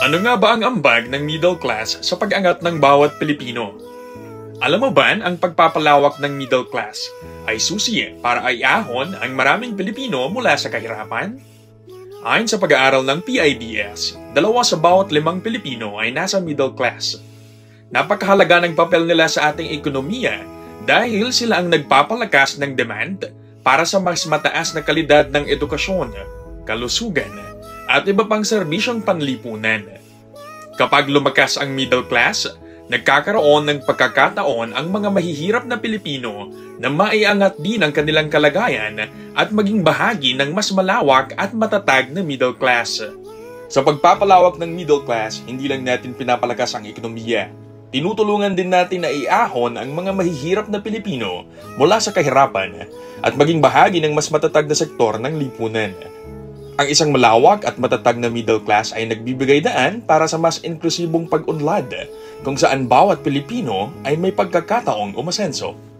Ano nga ba ang ambag ng middle class sa pag-angat ng bawat Pilipino? Alam mo ba ang pagpapalawak ng middle class ay susi para iahon ang maraming Pilipino mula sa kahirapan? Ayon sa pag-aaral ng PIDS, 2 sa bawat 5 Pilipino ay nasa middle class. Napakahalaga ng papel nila sa ating ekonomiya dahil sila ang nagpapalakas ng demand para sa mas mataas na kalidad ng edukasyon, kalusugan, at iba pang serbisyong panlipunan. Kapag lumakas ang middle class, nagkakaroon ng pagkakataon ang mga mahihirap na Pilipino na maiangat din ang kanilang kalagayan at maging bahagi ng mas malawak at matatag na middle class. Sa pagpapalawak ng middle class, hindi lang natin pinapalakas ang ekonomiya. Tinutulungan din natin na iahon ang mga mahihirap na Pilipino mula sa kahirapan at maging bahagi ng mas matatag na sektor ng lipunan. Ang isang malawak at matatag na middle class ay nagbibigay daan para sa mas inklusibong pag-unlad kung saan bawat Pilipino ay may pagkakataong umasenso.